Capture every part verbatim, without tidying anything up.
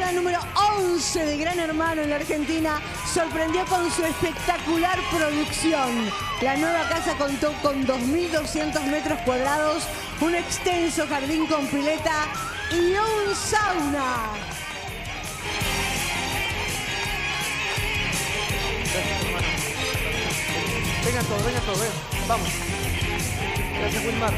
temporada número once de Gran Hermano en la Argentina sorprendió con su espectacular producción. La nueva casa contó con dos mil doscientos metros cuadrados, un extenso jardín con pileta y un sauna. Vengan todos, vengan todos, vengan. Vamos. Gracias, Wilmar.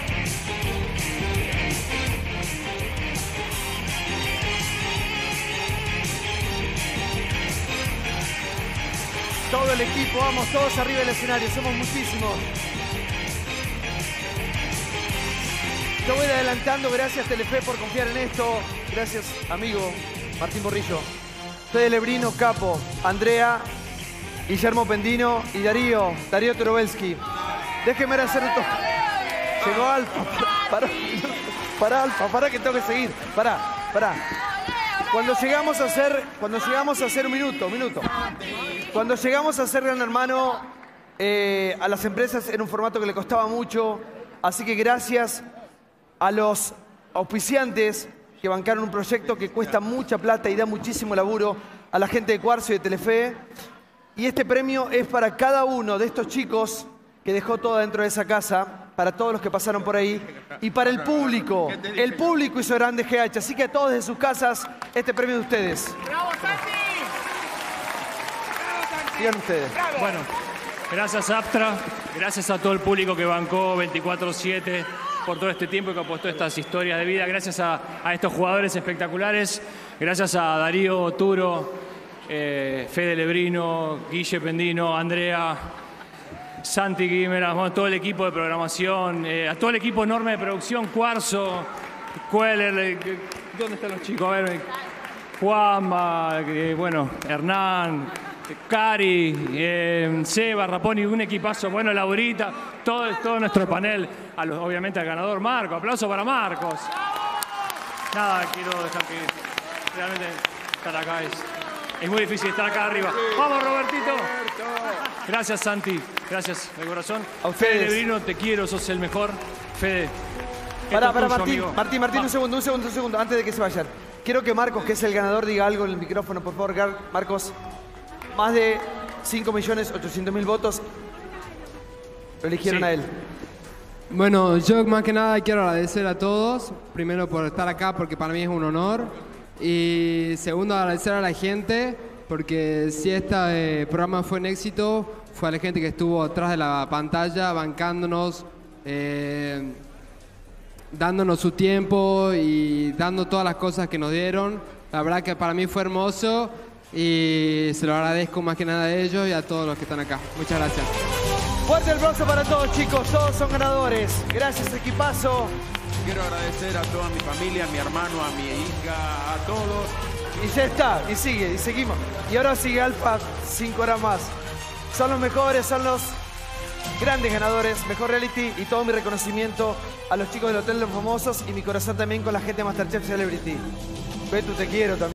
Todo el equipo, vamos, todos arriba del escenario, somos muchísimos. Yo voy adelantando, gracias Telefe por confiar en esto. Gracias, amigo Martín Borrillo. Fede Lebrino, Capo, Andrea, Guillermo Pendino y Darío, Darío Torobelski. Déjenme hacer un toque. Llegó Alfa, para, para Alfa, para que tengo que seguir. Para, para. Cuando llegamos a hacer, cuando llegamos a hacer un minuto, un minuto. Cuando llegamos a hacer Gran Hermano, eh, a las empresas era un formato que le costaba mucho. Así que gracias a los auspiciantes que bancaron un proyecto que cuesta mucha plata y da muchísimo laburo, a la gente de Cuarzo y de Telefe. Y este premio es para cada uno de estos chicos que dejó todo dentro de esa casa, para todos los que pasaron por ahí, y para el público. El público hizo grande G H, así que a todos desde sus casas, este premio de ustedes. ¡Bravo, Santi! Digan ustedes. ¡Bravo! Bueno, gracias Aptra, gracias a todo el público que bancó veinticuatro siete por todo este tiempo y que apostó estas historias de vida, gracias a, a estos jugadores espectaculares, gracias a Darío Turo, eh, Fede Lebrino, Guille Pendino, Andrea, Santi Guimera, bueno, todo el equipo de programación, eh, a todo el equipo enorme de producción, Cuarzo, Queller, eh, ¿dónde están los chicos? A ver, eh, Juanma, eh, bueno, Hernán, Cari, eh, Seba, Raponi, un equipazo, bueno, Laurita, todo, todo nuestro panel, a los, obviamente al ganador Marco, aplauso para Marcos. Nada, quiero dejar que realmente estar acá es, es muy difícil estar acá arriba. ¡Vamos, Robertito! Gracias, Santi. Gracias, de corazón. A ustedes. Fede Lebrino, te quiero, sos el mejor. Fede. Pará, esto pará, es tuyo, Martín, amigo. Martín, Martín, Va. un segundo, un segundo, un segundo, antes de que se vayan. Quiero que Marcos, que es el ganador, diga algo en el micrófono, por favor. Gar- Marcos, más de cinco millones ochocientos mil votos lo eligieron Sí. a él. Bueno, yo más que nada quiero agradecer a todos, primero por estar acá porque para mí es un honor, y segundo agradecer a la gente porque si este programa fue un éxito, fue a la gente que estuvo atrás de la pantalla bancándonos, eh, dándonos su tiempo y dando todas las cosas que nos dieron. La verdad que para mí fue hermoso y se lo agradezco más que nada a ellos y a todos los que están acá. Muchas gracias. Fuerte el aplauso para todos, chicos. Todos son ganadores. Gracias, equipazo. Quiero agradecer a toda mi familia, a mi hermano, a mi hija, a todos. Y ya está. Y sigue, y seguimos. Y ahora sigue Alfa cinco horas más. Son los mejores, son los grandes ganadores. Mejor reality y todo mi reconocimiento a los chicos del Hotel de los Famosos y mi corazón también con la gente de MasterChef Celebrity. Betu, te quiero también.